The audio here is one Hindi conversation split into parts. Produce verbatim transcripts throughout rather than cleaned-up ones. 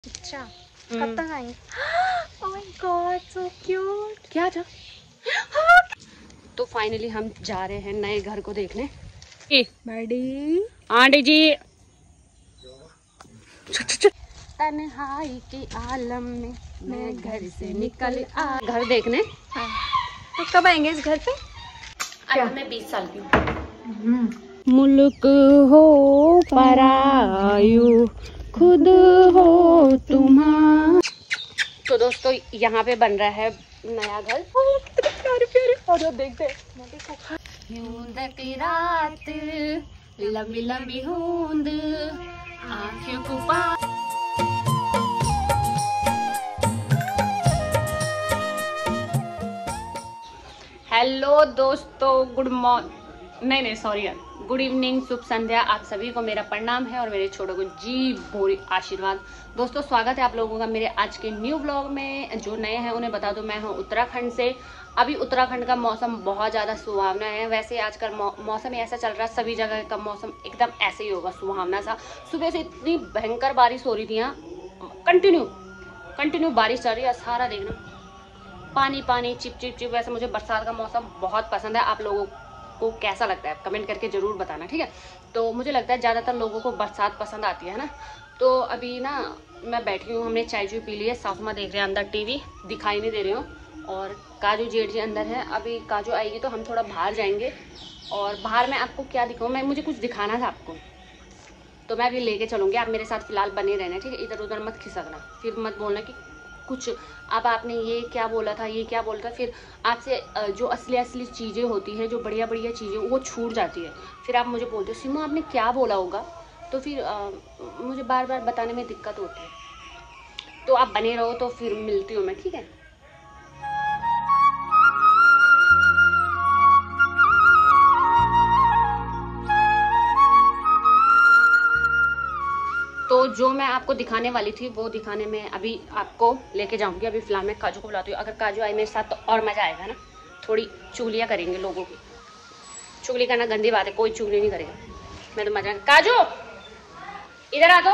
अच्छा कब तक आएंगे? Oh my god so cute. क्या जा तो फाइनली हम जा रहे हैं नए घर को देखने। बड़ी आंटी जी तन्हाई के आलम में मैं घर से निकल आ घर देखने। हाँ। तो कब आएंगे इस घर पे? अब मैं बीस साल की हूँ। मुल्क हो परायु खुद हो तुम्हारा। तो दोस्तों यहाँ पे बन रहा है नया घर। कितने प्यारे प्यारे और देखते हैं यूं की रात लंबी लंबी हूंद आँखों को पा। हेलो दोस्तों, गुड मॉर्निंग नहीं नहीं सॉरी यार गुड इवनिंग, शुभ संध्या। आप सभी को मेरा प्रणाम है और मेरे छोटों को जी भोरी आशीर्वाद। दोस्तों स्वागत है आप लोगों का मेरे आज के न्यू ब्लॉग में। जो नए हैं उन्हें बता दो मैं हूं उत्तराखंड से। अभी उत्तराखंड का मौसम बहुत ज़्यादा सुहावना है। वैसे आजकल मौ, मौसम ऐसा चल रहा है, सभी जगह का मौसम एकदम ऐसे ही होगा सुहावना सा। सुबह से इतनी भयंकर बारिश हो रही थी यहाँ, कंटिन्यू कंटिन्यू बारिश चल रही है। सारा देखना पानी पानी चिप चिप चिप। वैसे मुझे बरसात का मौसम बहुत पसंद है। आप लोगों को कैसा लगता है कमेंट करके ज़रूर बताना, ठीक है। तो मुझे लगता है ज़्यादातर लोगों को बरसात पसंद आती है ना। तो अभी ना मैं बैठी हूँ, हमने चाय चुई पी ली है। सासू माँ देख रहे हैं अंदर टीवी, दिखाई नहीं दे रही हूँ। और काजू जेठ जी अंदर है। अभी काजू आएगी तो हम थोड़ा बाहर जाएंगे। और बाहर मैं आपको क्या दिखाऊँ, मैं मुझे कुछ दिखाना था आपको, तो मैं अभी लेके चलूँगी। आप मेरे साथ फिलहाल बने रहना, ठीक है। इधर उधर मत खिसकना, फिर मत बोलना कि कुछ अब आपने ये क्या बोला था, ये क्या बोला था। फिर आपसे जो असली असली चीज़ें होती हैं, जो बढ़िया बढ़िया चीज़ें, वो छूट जाती है। फिर आप मुझे बोलते हो सिमो आपने क्या बोला होगा, तो फिर आ, मुझे बार बार बताने में दिक्कत होती है। तो आप बने रहो, तो फिर मिलती हूँ मैं, ठीक है। तो जो मैं आपको दिखाने वाली थी वो दिखाने में अभी आपको लेके जाऊंगी। अभी फिलहाल मैं काजू को बुलाती हूँ। अगर काजू आई मेरे साथ तो और मज़ा आएगा ना। थोड़ी चुगलियाँ करेंगे लोगों की। चुगली करना गंदी बात है, कोई चुगली नहीं करेगा। मैं तो मजा। काजू इधर आ दो।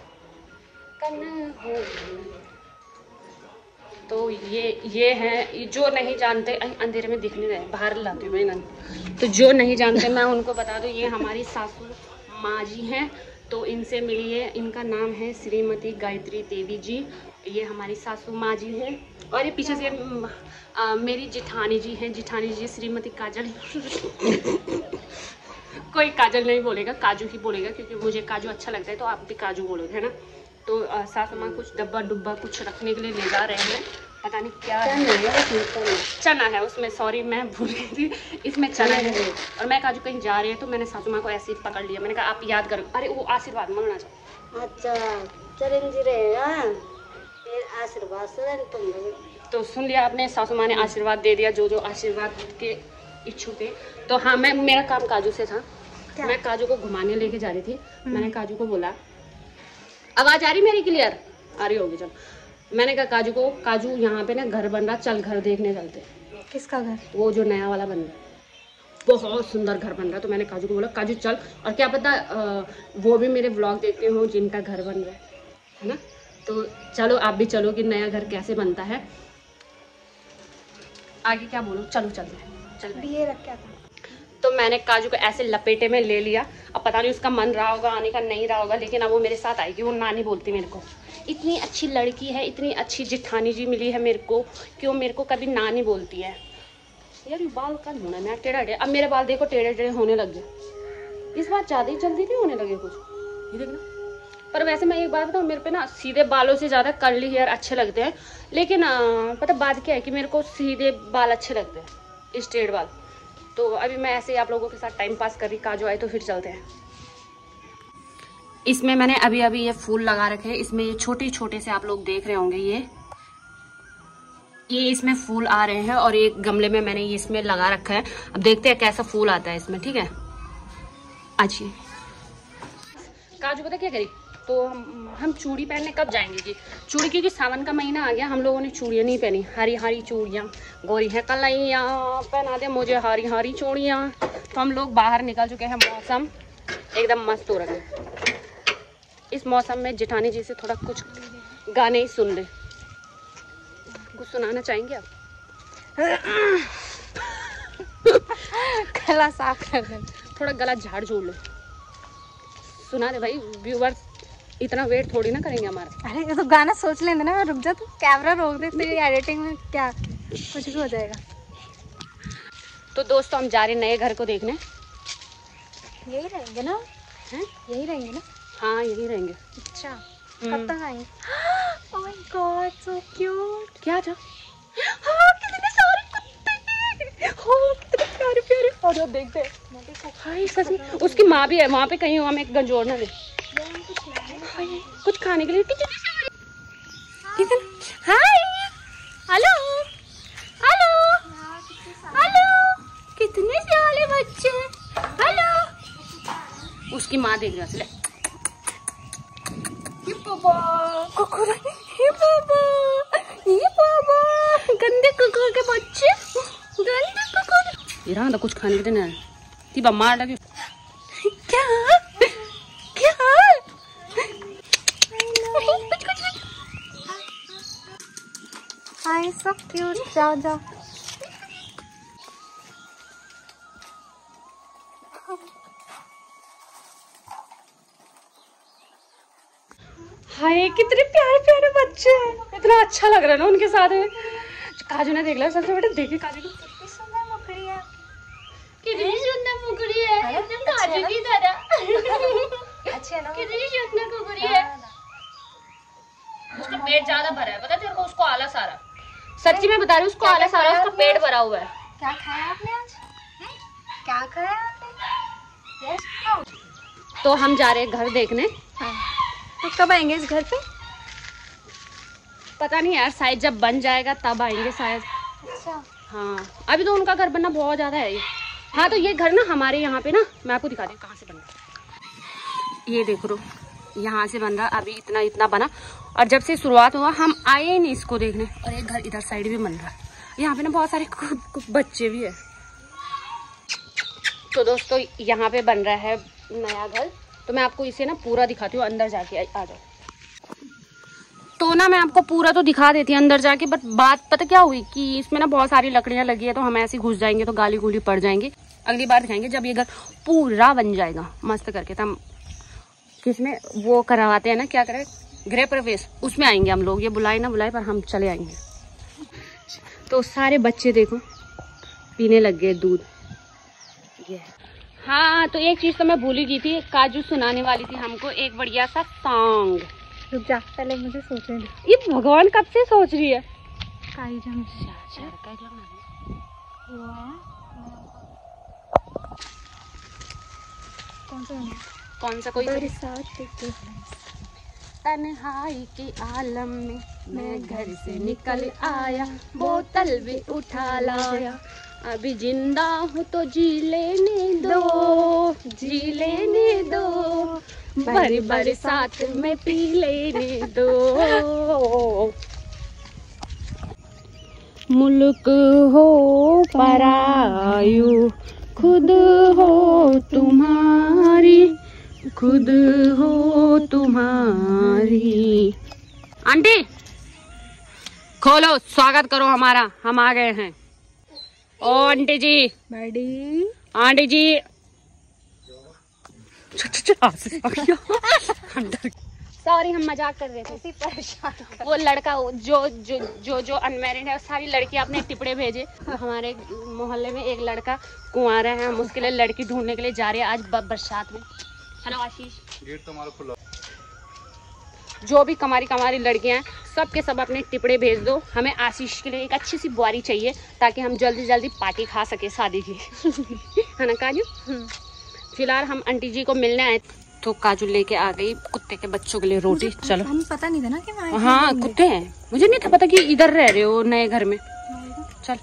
तो ये ये है जो नहीं जानते, अंधेरे में दिख नहीं रहे, बाहर लाती हूँ मैं। तो जो नहीं जानते मैं उनको बता दूँ, ये हमारी सासू माँ जी हैं। तो इनसे मिलिए। इनका नाम है श्रीमती गायत्री देवी जी। ये हमारी सासू माँ जी हैं। और ये पीछे से आ, मेरी जिठानी जी हैं। जिठानी जी श्रीमती काजल। कोई काजल नहीं बोलेगा, काजू ही बोलेगा, क्योंकि मुझे काजू अच्छा लगता है। तो आप भी काजू बोलोगे, है ना। तो सासू माँ कुछ डब्बा डुब्बा कुछ रखने के लिए ले जा रहे हैं। पता नहीं क्या है। चना है उसमें, सॉरी मैं भूल गई थी, इसमें चना है। और मैं काजू कहीं जा रही है तो मैंने सासू माँ को ऐसे ही पकड़ लिया। मैंने कहा आप याद करो। अरे वो आशीर्वाद मांगना चाहो। अच्छा चरण जी रहे फिर आशीर्वाद से तुम। तो सुन लिया आपने, सासू माँ ने आशीर्वाद दे दिया जो जो आशीर्वाद के इच्छुक थे। तो हाँ, मैं मेरा काम काजू से था। क्या? मैं काजू को घुमाने लेके जा रही थी। मैंने काजू को बोला, आवाज आ रही मेरी क्लियर आ रही होगी? चलो मैंने कहा काजू को, काजू यहाँ पे ना घर बन रहा, चल घर देखने चलते। किसका घर? वो जो नया वाला बन रहा, बहुत सुंदर घर बन रहा। तो मैंने काजू को बोला काजू चल। और क्या पता आ, वो भी मेरे ब्लॉग देखते हो जिनका घर बन रहा है, है ना। तो चलो आप भी चलो कि नया घर कैसे बनता है। आगे क्या बोलो, चलो चलते हैं। चल ये रख क्या था? तो मैंने काजू को ऐसे लपेटे में ले लिया। अब पता नहीं उसका मन रहा होगा आने का, नहीं रहा होगा, लेकिन अब वो मेरे साथ आएगी। वो नानी बोलती मेरे को, इतनी अच्छी लड़की है, इतनी अच्छी जिठानी जी मिली है मेरे को, क्यों मेरे को कभी नानी बोलती है। यार ये बाल कल होना मैं टेढ़ा टेढ़ा। अब मेरे बाल देखो टेढ़े टेढ़े होने लग गए। इस बार ज़्यादा ही जल्दी नहीं होने लगे कुछ, ये देखना। पर वैसे मैं एक बात बताऊँ, मेरे पे ना सीधे बालों से ज़्यादा कर्ली हेयर अच्छे लगते हैं। लेकिन आ, पता बात क्या है कि मेरे को सीधे बाल अच्छे लगते हैं, स्ट्रेट बाल। तो अभी मैं ऐसे ही आप लोगों के साथ टाइम पास कर रही। काजू आए तो फिर चलते हैं। इसमें मैंने अभी अभी ये फूल लगा रखे हैं। इसमें ये छोटे छोटे से आप लोग देख रहे होंगे, ये ये इसमें फूल आ रहे हैं। और एक गमले में मैंने ये इसमें लगा रखा है। अब देखते हैं कैसा फूल आता है इसमें, ठीक है। अच्छी काजू पता क्या करी, तो हम हम चूड़ी पहनने कब जाएंगे जी? चूड़ी क्योंकि सावन का महीना आ गया, हम लोगों ने चूड़ियाँ नहीं पहनी। हरी हरी चूड़ियाँ, गोरी है कलैया पहना दे मुझे हरी हरी चूड़ियाँ। तो हम लोग बाहर निकल चुके हैं। मौसम एकदम मस्त हो रहा है। इस मौसम में जेठानी जी से थोड़ा कुछ गाने ही सुन ले। कुछ सुनाना चाहेंगे आप? गला साफ कर दे, थोड़ा गला झाड़ झूड़ लो, सुना दे भाई। व्यूवर्स इतना वेट थोड़ी ना करेंगे हमारा। अरे ये तो गाना सोच लेंगे ना। रुक जा, तू कैमरा रोक दे, तेरी एडिटिंग में क्या कुछ भी हो जाएगा। तो दोस्तों हम जा रहे नए घर को देखने। यही रहेंगे ना? हैं? यही रहेंगे ना? हाँ यही रहेंगे। अच्छा, कब तक आएंगे? Oh my god, so cute. क्या था? हाँ कितने सारे कुत्ते, हाँ कितने प्यारे प्यारे। और जो देखते हैं, हाय सच में उसकी माँ भी है वहाँ पे कहीं, हमें एक गंजोर ना दे कुछ खाने के लिए। कितने सारे, हाय, हेलो हेलो हेलो, कितने सारे बच्चे, हेलो। उसकी माँ देख रहा है। ये पापा कुकुर, ये पापा, ये पापा, गंदे कुकुर के बच्चे, गंदे कुकुर। ये रहा था कुछ खाने के लिए ना, तीबा मार लगी। क्या क्या कुछ कुछ हाय, सो क्यूट। जाओ जाओ। हाय कितने प्यारे प्यारे बच्चे हैं, इतना अच्छा लग रहा है ना उनके साथ में। काजू ने देख लिया सबसे बेटा, देखिए काजू को कितनी सुंदर मुखड़ी है, कितनी सुंदर मुखड़ी है, एकदम काजू की तरह। अच्छी है ना? कितनी सुंदर मुखड़ी है। उसका पेट ज्यादा भरा है, पता तेरे को? उसको आलस आ रहा, सच्ची में बता रही हूँ, उसको आलस आ रहा है, उसका पेट भरा हुआ है। क्या खाया आपने आज? क्या खाया आपने? तो हम जा रहे हैं घर देखने। हाँ। तो कब आएंगे इस घर पे? पता नहीं यार, शायद जब बन जाएगा तब आएंगे शायद। अच्छा। हाँ अभी तो उनका घर बनना बहुत ज्यादा है। हाँ तो ये घर ना हमारे यहाँ पे ना, मैं आपको दिखा दूँ कहाँ से बन रहा। ये देखो, यहाँ से बन रहा, अभी इतना इतना बना, और जब से शुरुआत हुआ हम आए ही नहीं इसको देखने। और एक घर इधर साइड भी बन रहा है, यहाँ पे ना बहुत सारे बच्चे भी है। तो दोस्तों यहाँ पे बन रहा है नया घर, तो मैं आपको इसे ना पूरा दिखाती हूँ, अंदर जाके आ जाओ। तो ना मैं आपको पूरा तो दिखा देती हूँ अंदर जाके, बट बात पता क्या हुई कि इसमें ना बहुत सारी लकड़ियाँ लगी है, तो हम ऐसे घुस जाएंगे तो गाली गुली पड़ जाएंगे। अगली बार दिखाएंगे जब ये घर पूरा बन जाएगा मस्त करके, तब किसमें वो करवाते हैं ना, क्या करें, गृह प्रवेश, उसमें आएंगे हम लोग। ये बुलाए ना बुलाए पर हम चले आएंगे। तो सारे बच्चे देखो पीने लग गए दूध। ये हाँ तो एक चीज तो मैं भूल ही गई थी, काजू सुनाने वाली थी हमको एक बढ़िया सा सॉन्ग। रुक जा, पहले मुझे सोचने दे। ये भगवान कब से सोच रही है। काई जम कौन सा कौन सा कोई बरसात के तन्हाई के आलम में मैं घर से निकल आया, बोतल भी उठा लाया, अभी जिंदा हूँ तो जी लेने दो, जी लेने दो, भरी भरी साथ में पी लेने दो। मुल्क हो परायु, खुद हो तुम्हारी, खुद हो तुम्हारी। आंटी खोलो, स्वागत करो हमारा, हम आ गए हैं। ओ आंटी जी, बड़ी आंटी जी सॉरी हम मजाक कर रहे थे। परेशान वो लड़का जो जो जो जो अनमैरिड है, सारी लड़कियां अपने टिपड़े भेजे। हमारे मोहल्ले में एक लड़का कुंवारा है, हम उसके लिए लड़की ढूंढने के लिए जा रहे हैं आज बरसात में। हेलो आशीष, गेट तुम्हारा खुला। जो भी कमारी कमारी लड़कियां हैं सब के सब अपने टिपड़े भेज दो, हमें आशीष के लिए एक अच्छी सी बुआरी चाहिए ताकि हम जल्दी जल्दी पार्टी खा सके शादी की। है ना काजू? फिलहाल हम आंटी जी को मिलने आए तो काजू लेके आ गई कुत्ते के बच्चों के लिए रोटी। चलो, हम पता नहीं था ना कि वहाँ हाँ कुत्ते हैं, मुझे नहीं था पता कि इधर रह रहे हो नए घर में। चल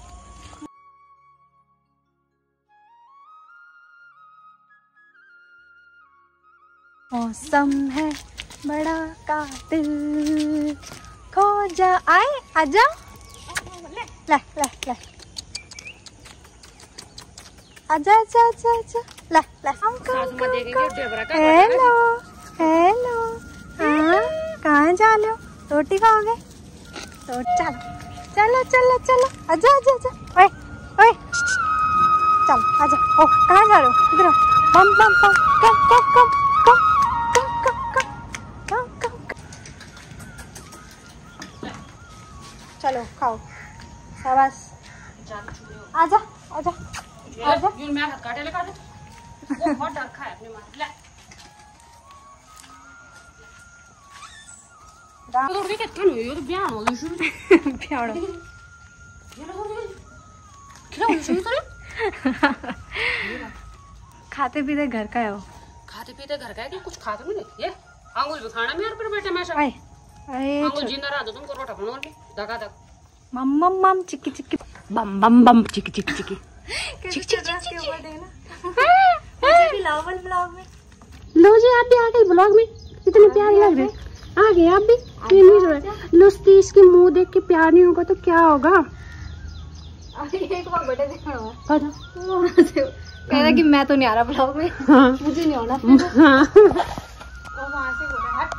मौसम है बड़ा कातिल, खो जा आए आजा, ले ले ले आजा आजा आजा आजा, ले ले। सासू माँ देखेंगे डेबरा का। हेलो हेलो, हाँ कहाँ जा लो? रोटी खाओगे? तो चलो चलो चलो चलो आजा आजा आजा। ओए ओए चल आजा। ओ कहाँ जा रहे हो? इधर बम बम बम कम कम कम कम कम कम कम कम कम। चलो खाओ शाबाश। आजा आजा आजा। मैं हाथ काटे ले काटे वो बहुत डर खा है अपने मां ले तो भी कितना नहीं ये तो ब्याह हो गई शुरू प्यारो ये लो क्या हो शुरू करे खाते पीते घर का है वो। खाते पीते घर का है कि कुछ खाते भी नहीं। ये अंगुल भी खाना मेरे पर बैठे मैं सब अरे अरे अंगुल जिंदा रहा दो तुमको रोटा बनाओ के धका धक मम मम मम चिक्की चिक्की बम बम बम चिक चिक चिक चिक चिक के ऊपर देखना मुझे भी लाओ वाले ब्लॉग में। लो जी आप भी आ गए ब्लॉग में कितने प्यारे लग रहे हैं। आ गए आप भी। लुस्ती इसकी मुंह देख के प्यार नहीं होगा तो क्या होगा। एक बार बेटे देखना पता कह रहा कि मैं तो नहीं आ रहा ब्लॉग में। हाँ मुझे नहीं आना। हाँ और वहां से बोल रहा है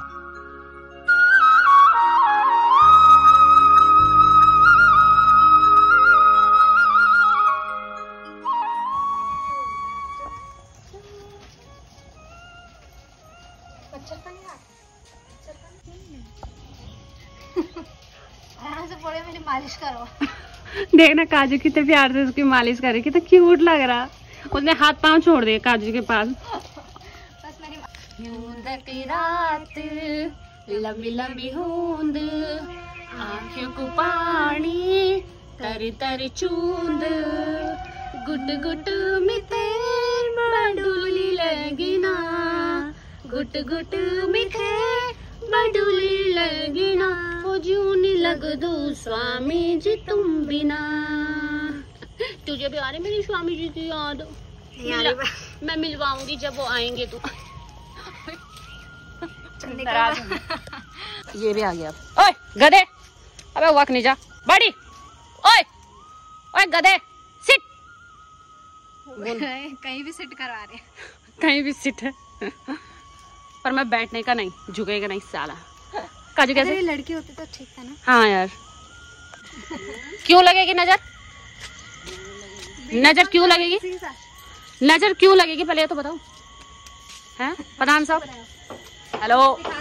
मेरी मालिश करो। देखना काजू कितने प्यार से उसकी मालिश करे कितना क्यूट लग रहा। उसने हाथ पांव छोड़ दिए काजू के पास। बस मेरी यूं की रात लंबी लंबी हूंद आंखों को पानी तरी तरी चूंद गुट गुट मिते मडुली लगिना गुट गुट मिते मडुली लगिना वो जूनी लग दो स्वामी जी तुम बिना। तुझे भी आ रही मेरी स्वामी जी की याद? मिला, मैं मिलवाऊंगी जब वो आएंगे तो। ये भी आ गया। ओए गधे अबे वक नहीं जा बड़ी। ओए ओए गधे सिट। कहीं भी सिट करवा रहे कहीं भी सिट है पर मैं बैठने का नहीं झुकेगा नहीं साला। काजू कैसे लड़की होती तो ठीक था ना। हाँ यार क्यों लगेगी नजर? नजर क्यों लगेगी? नजर क्यों लगेगी पहले ये तो बताओ। हैं प्रधान साहब हेलो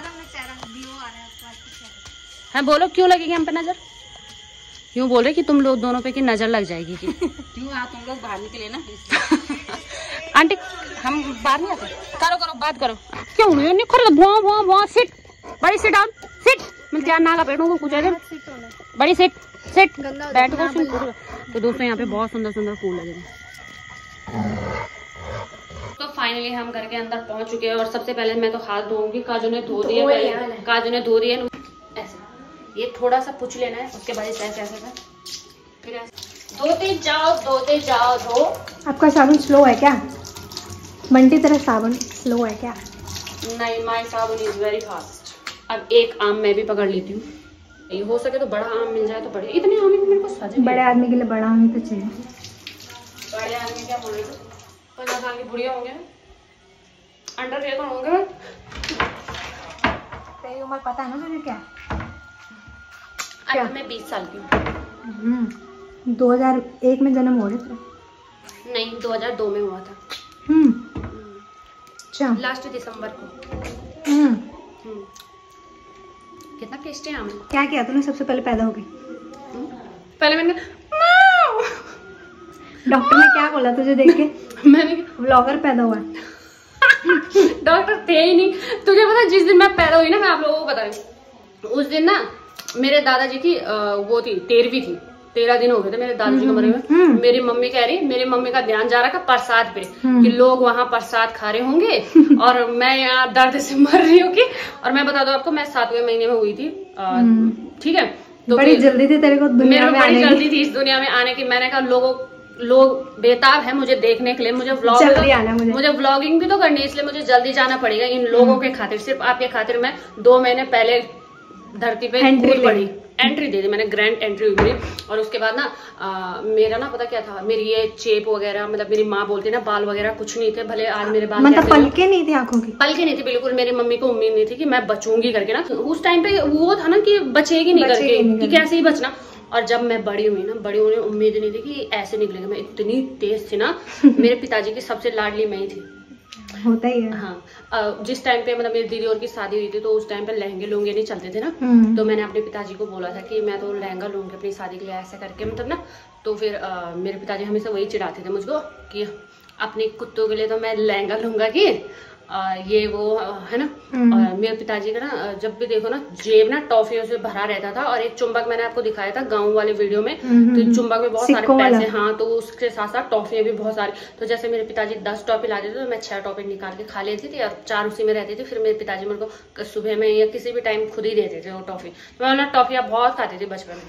है बोलो क्यों लगेगी हम पे नजर? क्यों बोल रहे कि तुम लोग दोनों पे की नजर लग जाएगी कि क्यों आ तुम लोग बाहर निकले ना। आंटी हम बाहर नहीं आते। करो करो बात करो। क्यों नहीं खरीद भुआ भुआ भुआ सिट बड़ी सिट डाउन सिट मैं क्या नागा पेटों को कुछ है बड़ी सिट सिट बैठ कर। तो दोस्तों यहाँ पे बहुत सुंदर सुंदर फूल लगे हैं। तो फाइनली हम घर के अंदर पहुंच चुके हैं और सबसे पहले मैं तो हाथ धोऊंगी। काजू ने धो दिया पहले काजू ने धो दिया ऐसे ये थोड़ा सा पूछ लेना है उसके बाद ऐसे ऐसे फिर धोते जाओ धोते जाओ धो। आपका साबुन स्लो है क्या? बंटी तरह साबुन स्लो है क्या? नहीं माय साबुन इज वेरी फास्ट। अब एक आम मैं भी पकड़ लेती हूँ। ये हो सके तो बड़ा आम मिल जाए तो बड़े इतने आम मेरे को सजे। बड़े आदमी के लिए बड़ा आम तो चाहिए। बड़े आदमी क्या बोले पचास साल की बुढ़िया होंगे अंडर वेयर होंगे। तेरी उम्र पता है ना तुझे क्या? क्या? मैं बीस साल की हूँ। दो हजार एक में जन्म हो रहे थे? नहीं दो हजार दो में हुआ था। हम्म अच्छा लास्ट दिसंबर को। हम्म कितना टेस्टी आम है। क्या किया तूने सबसे पहले पैदा हो गई? पहले मैंने डॉक्टर ने क्या बोला तुझे देख के? मैंने व्लॉगर पैदा हुआ। डॉक्टर थे ही नहीं। तुझे पता जिस दिन मैं पैदा हुई ना मैं आप लोगों को बता रही उस दिन ना मेरे दादाजी की वो थी तेरहवीं थी। तेरह दिन हो गए थे मेरे दादाजी को मरे हुए। मेरी मम्मी कह रही मेरी मम्मी का ध्यान जा रहा था प्रसाद पे कि लोग वहाँ प्रसाद खा रहे होंगे और मैं यहाँ दर्द से मर रही हूँ कि। और मैं बता दूं आपको मैं सातवें महीने में हुई थी। ठीक है तो बड़ी जल्दी थी तेरे को दुनिया में बड़ी आने जल्दी थी इस दुनिया में आने की। मैंने कहा लोगों लोग बेताब है मुझे देखने के लिए। मुझे व्लॉग जल्दी आना मुझे मुझे व्लॉगिंग भी तो करनी है इसलिए मुझे जल्दी जाना पड़ेगा इन लोगों के खातिर। सिर्फ आपके खातिर मैं दो महीने पहले धरती पे कूद पड़ी एंट्री दे दी मैंने, ग्रैंड एंट्री हुई मेरी। और उसके बाद ना आ, मेरा ना पता क्या था, मेरी ये चेप वगैरह, मतलब मेरी माँ बोलती ना बाल वगैरह कुछ नहीं थे, भले आज मेरे बाल मतलब पलके नहीं थे आंखों की, पलके नहीं थे बिल्कुल। मेरी मम्मी को उम्मीद नहीं थी कि मैं बचूंगी करके ना, उस टाइम पे वो था ना कि बचेगी नहीं करके, कि कैसे ही बचना। और जब मैं बड़ी हुई ना, बड़ी होने उम्मीद नहीं थी कि ऐसे निकलेगा। मैं इतनी तेज थी ना, मेरे पिताजी की सबसे लाडली मैं ही थी। होता ही है। हाँ, जिस टाइम पे मतलब मेरी दीदी और की शादी हुई थी तो उस टाइम पे लहंगे लूंगे नहीं चलते थे ना, तो मैंने अपने पिताजी को बोला था कि मैं तो लहंगा लूंगी अपनी शादी के लिए, ऐसे करके मतलब ना। तो फिर आ, मेरे पिताजी हमेशा वही चिढ़ाते थे मुझको कि अपने कुत्तों के लिए तो मैं लहंगा लूंगा कि आ, ये वो है ना। और मेरे पिताजी का ना जब भी देखो ना जेब ना टॉफियों से भरा रहता था। और एक चुंबक मैंने आपको दिखाया था गांव वाले वीडियो में, तो चुंबक में बहुत सारे पैसे, हाँ, तो उसके साथ साथ टॉफियां भी बहुत सारी। तो जैसे मेरे पिताजी दस टॉफी लाते थे तो मैं छह टॉफी निकाल के खा लेती थी और चार उसी में रहती थी। फिर मेरे पिताजी मेरे को सुबह में या किसी भी टाइम खुद ही देते थे वो टॉफी। तो मैं ना टॉफियां बहुत खाती थी बचपन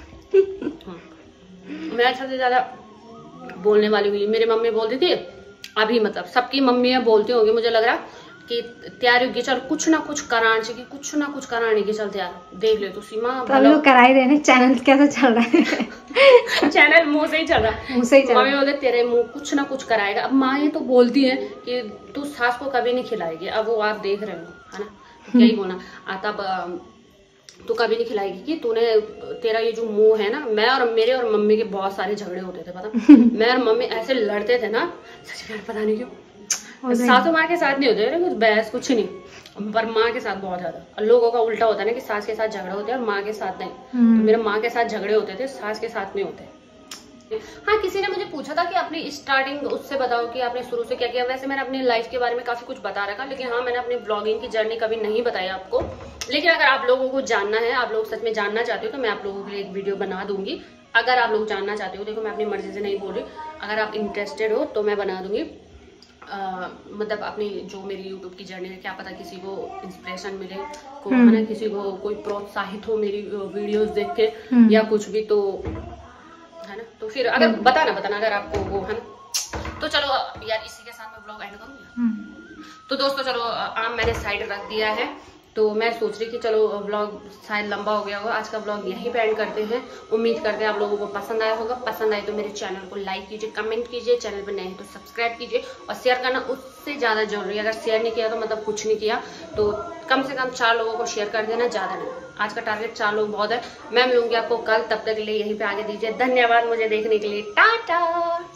में। मैं सबसे ज्यादा बोलने वाली हुई, मेरी मम्मी बोलती थी अभी, मतलब सबकी मम्मियां बोलती होंगी मुझे लग रहा कि तैयारी होगी, चल कुछ ना कुछ कराने चाहिए, कुछ ना कुछ कराने की, चल तैयार देख ले तो सीमा तो कराई देने। चैनल कैसा चल रहा है? चैनल मुंह से ही चल रहा है, मुंह से ही चल रहा है। मम्मी बोलते तेरे मुंह कुछ ना कुछ कराएगा। अब माँ ये तो बोलती है कि तू सास को कभी नहीं खिलाएगी, अब वो आप देख रहे हो है ना, तो क्या ही बोलना। तब तू कभी नहीं खिलाएगी कि तूने, तेरा ये जो मुंह है ना। मैं और मेरे और मम्मी के बहुत सारे झगड़े होते थे पता। मैं और मम्मी ऐसे लड़ते थे ना, सच में पता नहीं क्यों। सासू माँ के साथ नहीं होते कुछ बहस, कुछ नहीं, पर माँ के साथ बहुत ज्यादा। लोगों का उल्टा होता है ना कि सास के साथ झगड़े होते हैं और माँ के साथ नहीं। तो मेरे माँ के साथ झगड़े होते थे, सास के साथ नहीं होते। हाँ, किसी ने मुझे पूछा था कि अपनी स्टार्टिंग उससे बताओ कि आपने शुरू से क्या किया। वैसे मैंने अपनी लाइफ के बारे में काफी कुछ बता रखा, लेकिन हाँ, मैंने अपनी ब्लॉगिंग की जर्नी कभी नहीं बताई आपको। लेकिन अगर आप लोगों को जानना है, आप लोग सच में जानना चाहते हो, तो मैं आप लोगों के लिए एक वीडियो बना दूंगी। अगर आप लोग जानना चाहते हो, देखो मैं अपनी मर्जी से नहीं बोल रही, अगर आप इंटरेस्टेड हो तो मैं बना दूंगी। Uh, मतलब अपनी जो मेरी यूट्यूब की जर्नी है, क्या पता किसी को इंस्पिरेशन मिले, को है ना, किसी को कोई प्रोत्साहित हो मेरी वीडियोस देख के या कुछ भी, तो है ना। तो फिर अगर बताना बताना अगर आपको वो है ना। तो चलो यार, इसी के साथ मैं ब्लॉग एंड करूँगी। तो दोस्तों चलो, आम मैंने साइड रख दिया है, तो मैं सोच रही कि चलो व्लॉग शायद लंबा हो गया होगा, आज का व्लॉग यहीं पे एंड करते हैं। उम्मीद करते हैं आप लोगों को पसंद आया होगा। पसंद आए तो मेरे चैनल को लाइक कीजिए, कमेंट कीजिए, चैनल पर नए हैं तो सब्सक्राइब कीजिए, और शेयर करना उससे ज़्यादा जरूरी है। अगर शेयर नहीं किया तो मतलब कुछ नहीं किया, तो कम से कम चार लोगों को शेयर कर देना, ज़्यादा नहीं। आज का टारगेट चार लोग बहुत है। मैं मिलूंगी आपको कल, तब तक के लिए यहीं पर आगे दीजिए। धन्यवाद मुझे देखने के लिए, टाटा।